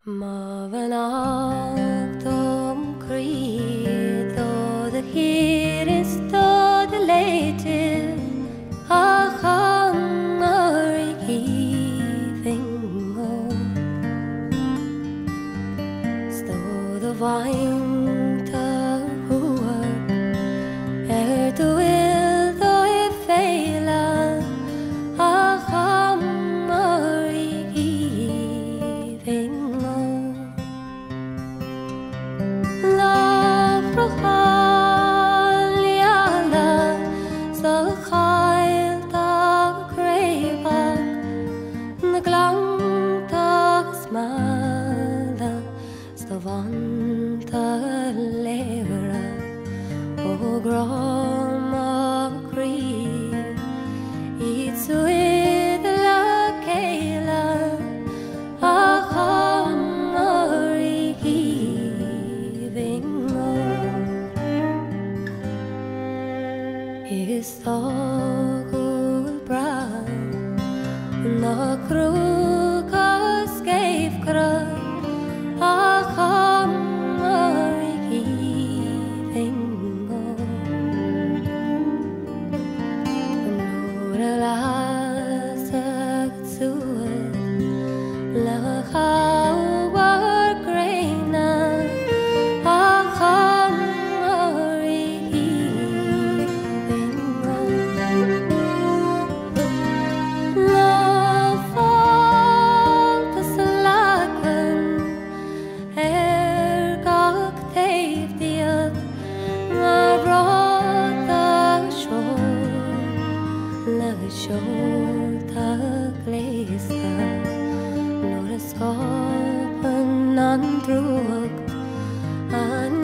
Marvin Tom Creed, though the heat is though the lative, Mary giving Stow the vine to ruin, to will though it fail, Mary giving Vanta levera och grama krig it's with la kela Mary giving is all good brown na krukas gave kra Mary giving Nora suet la hawar graina Mary giving love for the salakan Shorta glesa Några skapen andrukt